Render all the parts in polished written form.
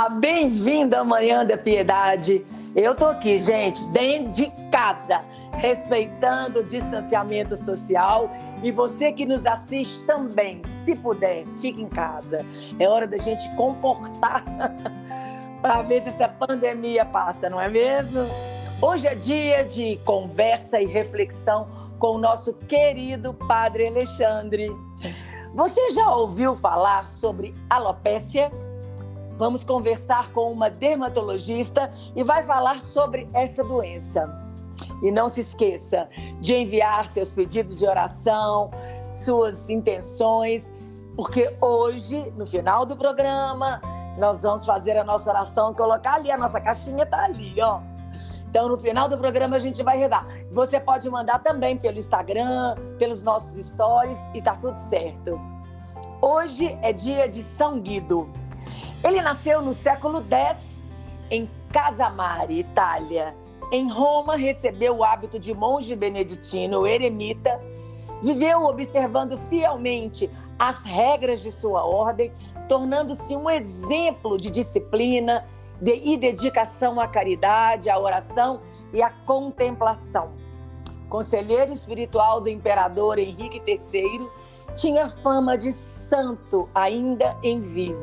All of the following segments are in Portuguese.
Bem-vindo à Manhã da Piedade. Eu tô aqui, gente, dentro de casa, respeitando o distanciamento social. E você que nos assiste também, se puder, fique em casa. É hora da gente comportar para ver se essa pandemia passa, não é mesmo? Hoje é dia de conversa e reflexão com o nosso querido Padre Alexandre. Você já ouviu falar sobre alopécia? Vamos conversar com uma dermatologista e vai falar sobre essa doença. E não se esqueça de enviar seus pedidos de oração, suas intenções, porque hoje, no final do programa, nós vamos fazer a nossa oração, colocar ali, a nossa caixinha tá ali, ó. Então, no final do programa, a gente vai rezar. Você pode mandar também pelo Instagram, pelos nossos stories, e tá tudo certo. Hoje é dia de São Guido. Ele nasceu no século X, em Casamare, Itália. Em Roma, recebeu o hábito de monge beneditino eremita, viveu observando fielmente as regras de sua ordem, tornando-se um exemplo de disciplina e dedicação à caridade, à oração e à contemplação. Conselheiro espiritual do imperador Henrique III, tinha fama de santo ainda em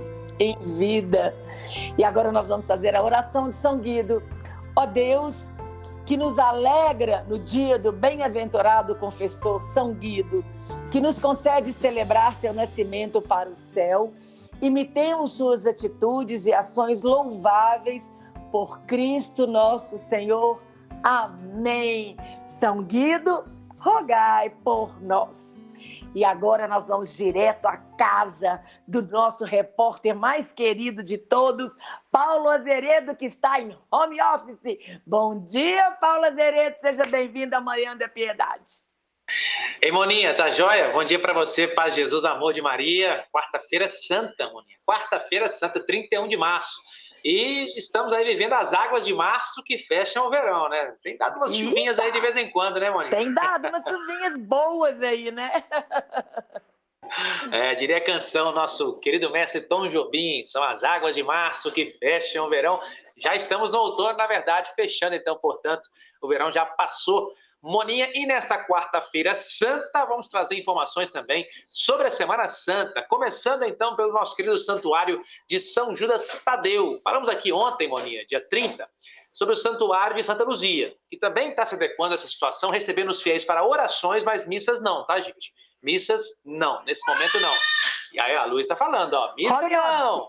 vida. E agora nós vamos fazer a oração de São Guido. Ó Deus, que nos alegra no dia do bem-aventurado confessor São Guido, que nos concede celebrar seu nascimento para o céu, imitemos suas atitudes e ações louváveis por Cristo nosso Senhor. Amém. São Guido, rogai por nós. E agora nós vamos direto à casa do nosso repórter mais querido de todos, Paulo Azeredo, que está em home office. Bom dia, Paulo Azeredo. Seja bem-vindo à Manhã da Piedade. Ei, Moninha, tá joia? Bom dia para você, paz de Jesus, amor de Maria. Quarta-feira santa, Moninha. Quarta-feira santa, 31 de março. E estamos aí vivendo as águas de março que fecham o verão, né? Tem dado umas chuvinhas aí de vez em quando, né, Moninha? Tem dado umas chuvinhas boas aí, né? Diria a canção, nosso querido mestre Tom Jobim, são as águas de março que fecham o verão. Já estamos no outono, na verdade, fechando, então, portanto, o verão já passou. Moninha, e nesta quarta-feira santa vamos trazer informações também sobre a Semana Santa, começando então pelo nosso querido santuário de São Judas Tadeu. Falamos aqui ontem, Moninha, dia 30, sobre o santuário de Santa Luzia, que também está se adequando a essa situação, recebendo os fiéis para orações, mas missas não, tá, gente? Missas não, nesse momento não. E aí a Lu está falando, ó, missa não,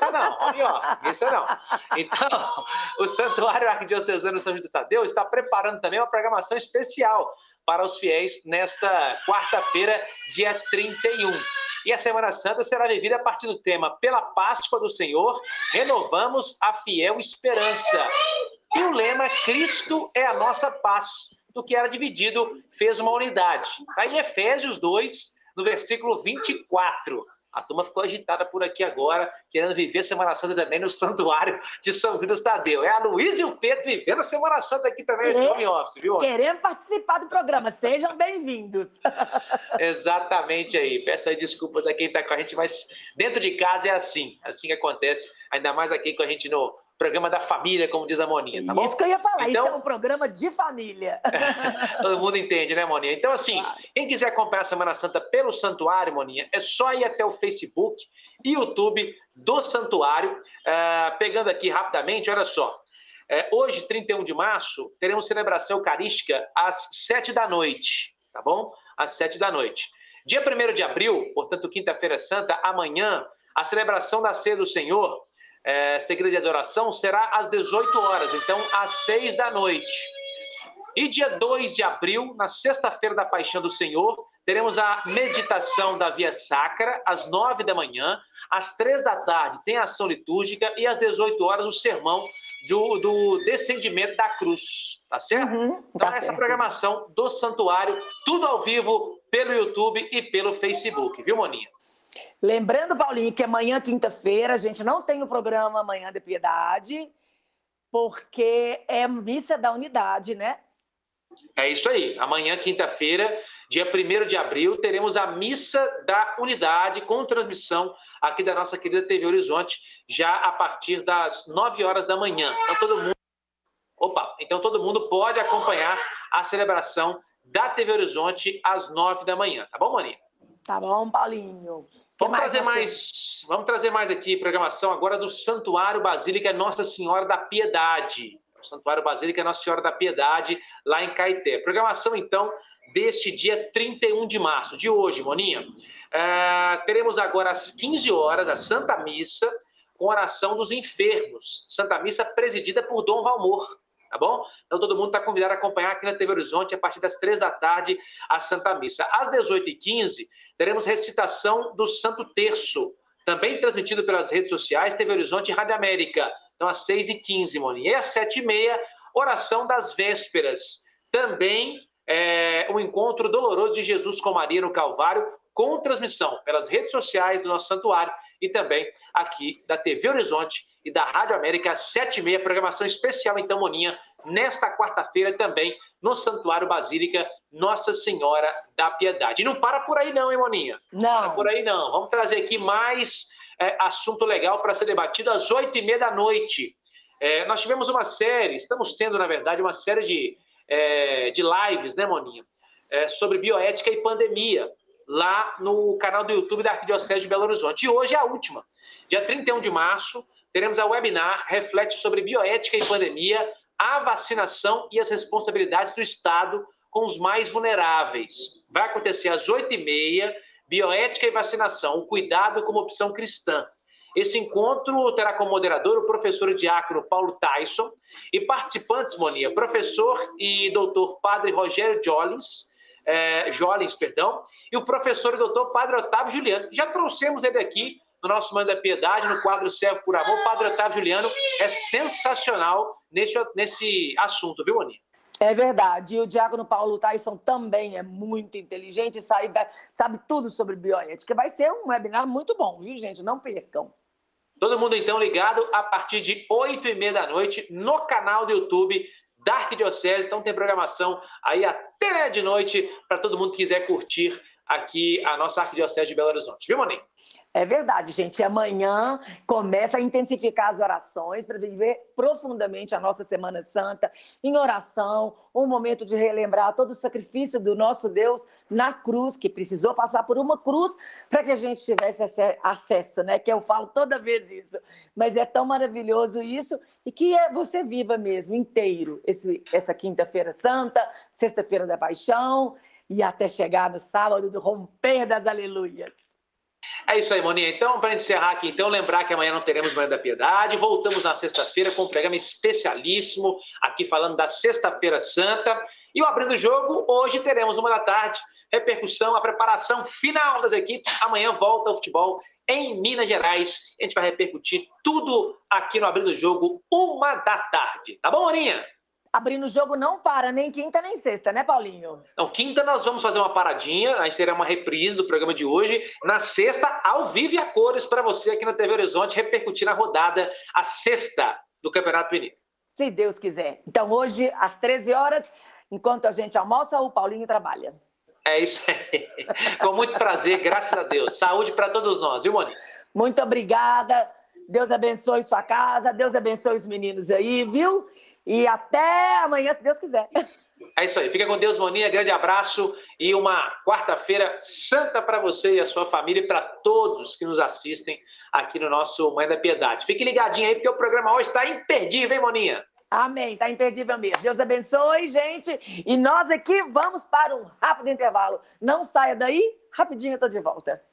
missa não. Então, o Santuário Arquidiocesano São Judas Tadeu está preparando também uma programação especial para os fiéis nesta quarta-feira, dia 31. E a Semana Santa será vivida a partir do tema Pela Páscoa do Senhor, renovamos a fiel esperança. E o lema Cristo é a nossa paz. Do que era dividido, fez uma unidade. Está em Efésios 2, no versículo 24. A turma ficou agitada por aqui agora, querendo viver a Semana Santa também no santuário de São Judas Tadeu. É a Luísa e o Pedro vivendo a Semana Santa aqui também no home office, viu? Querendo participar do programa, sejam bem-vindos. Exatamente aí. Peço aí desculpas a quem está com a gente, mas dentro de casa é assim que acontece, ainda mais aqui com a gente no programa da família, como diz a Moninha, tá bom? Isso que eu ia falar, então, isso é um programa de família. Todo mundo entende, né, Moninha? Então, assim, quem quiser acompanhar a Semana Santa pelo Santuário, Moninha, é só ir até o Facebook e YouTube do Santuário. Pegando aqui rapidamente, olha só. Hoje, 31 de março, teremos celebração eucarística às 7 da noite, tá bom? Às 7 da noite. Dia 1º de abril, portanto, quinta-feira santa, amanhã, a celebração da Ceia do Senhor, seguida de adoração, será às 18 horas, então às 6 da noite. E dia 2 de abril, na sexta-feira da Paixão do Senhor, teremos a meditação da Via Sacra, às 9 da manhã, às 3 da tarde tem a ação litúrgica e às 18 horas o sermão do descendimento da cruz, tá certo? Então essa programação do santuário, tudo ao vivo pelo YouTube e pelo Facebook, viu, Moninha? Lembrando, Paulinho, que amanhã, quinta-feira, a gente não tem o programa Manhã da Piedade, porque é missa da unidade, né? É isso aí. Amanhã, quinta-feira, dia 1º de abril, teremos a Missa da Unidade com transmissão aqui da nossa querida TV Horizonte, já a partir das 9 horas da manhã. Então todo mundo pode acompanhar a celebração da TV Horizonte às 9 da manhã. Tá bom, Moninha? Tá bom, Paulinho. Vamos trazer mais aqui programação agora do Santuário Basílica Nossa Senhora da Piedade. O Santuário Basílica Nossa Senhora da Piedade, lá em Caeté. Programação, então, deste dia 31 de março, de hoje, Moninha. Teremos agora às 15 horas a Santa Missa com oração dos enfermos. Santa Missa presidida por Dom Valmor. Tá bom? Então todo mundo está convidado a acompanhar aqui na TV Horizonte a partir das 3 da tarde a Santa Missa. Às 18h15 teremos recitação do Santo Terço, também transmitido pelas redes sociais, TV Horizonte e Rádio América. Então às 6h15, Moninha. E às 7h30, oração das vésperas. Também o encontro doloroso de Jesus com Maria no Calvário, com transmissão pelas redes sociais do nosso santuário e também aqui da TV Horizonte e da Rádio América, às 7h30, programação especial, então, Moninha, nesta quarta-feira também, no Santuário Basílica Nossa Senhora da Piedade. E não para por aí não, hein, Moninha? Não. Para por aí não. Vamos trazer aqui mais assunto legal para ser debatido às 8h30 da noite. Nós tivemos uma série, estamos tendo, na verdade, uma série de lives, né, Moninha? Sobre bioética e pandemia, lá no canal do YouTube da Arquidiocese de Belo Horizonte. E hoje é a última. Dia 31 de março, teremos a webinar Reflete sobre bioética e pandemia, a vacinação e as responsabilidades do Estado com os mais vulneráveis. Vai acontecer às 8h30, bioética e vacinação, o cuidado como opção cristã. Esse encontro terá como moderador o professor e diácono Paulo Tyson e participantes, Moninha, professor e doutor padre Rogério Jolins, e o professor e doutor padre Otávio Juliano. Já trouxemos ele aqui no nosso Mãe da Piedade, no quadro Servo por Amor. O padre Otávio Juliano é sensacional nesse assunto, viu, Moninha? É verdade. E o diácono Paulo Tyson também é muito inteligente, sabe tudo sobre bioética. Vai ser um webinar muito bom, viu, gente? Não percam. Todo mundo, então, ligado a partir de 8h30 da noite no canal do YouTube da Arquidiocese. Então tem programação aí até de noite para todo mundo que quiser curtir aqui a nossa Arquidiocese de Belo Horizonte. Viu, Moninha? É verdade, gente. Amanhã começa a intensificar as orações para viver profundamente a nossa Semana Santa em oração, um momento de relembrar todo o sacrifício do nosso Deus na cruz, que precisou passar por uma cruz para que a gente tivesse acesso, né? Que eu falo toda vez isso. Mas é tão maravilhoso isso e que você viva mesmo inteiro essa Quinta-feira Santa, Sexta-feira da Paixão e até chegar no sábado do romper das aleluias. É isso aí, Moninha. Então, para encerrar aqui, então, lembrar que amanhã não teremos Manhã da Piedade. Voltamos na sexta-feira com um programa especialíssimo, aqui falando da Sexta-feira Santa. E o Abrindo o Jogo, hoje teremos 1 da tarde, repercussão, a preparação final das equipes. Amanhã volta o futebol em Minas Gerais. A gente vai repercutir tudo aqui no Abrindo o Jogo, 1 da tarde. Tá bom, Moninha? Abrindo o jogo não para, nem quinta nem sexta, né, Paulinho? Então, quinta nós vamos fazer uma paradinha, a gente terá uma reprise do programa de hoje. Na sexta, ao vivo e a cores para você aqui na TV Horizonte, repercutir na rodada, a sexta do Campeonato Mineiro. Se Deus quiser. Então, hoje, às 13 horas, enquanto a gente almoça, o Paulinho trabalha. É isso aí. Com muito prazer, graças a Deus. Saúde para todos nós, viu, Moninha? Muito obrigada. Deus abençoe sua casa, Deus abençoe os meninos aí, viu? E até amanhã, se Deus quiser. É isso aí. Fica com Deus, Moninha. Grande abraço e uma quarta-feira santa para você e a sua família e para todos que nos assistem aqui no nosso Mãe da Piedade. Fique ligadinho aí, porque o programa hoje está imperdível, hein, Moninha? Amém. Está imperdível mesmo. Deus abençoe, gente. E nós aqui vamos para um rápido intervalo. Não saia daí. Rapidinho eu estou de volta.